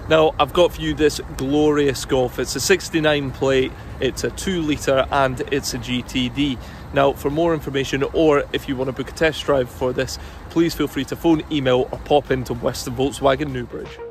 Now, I've got for you this glorious Golf. It's a 69 plate, it's a 2 litre and it's a GTD. Now, for more information, or if you want to book a test drive for this, please feel free to phone, email or pop into Western Volkswagen Newbridge.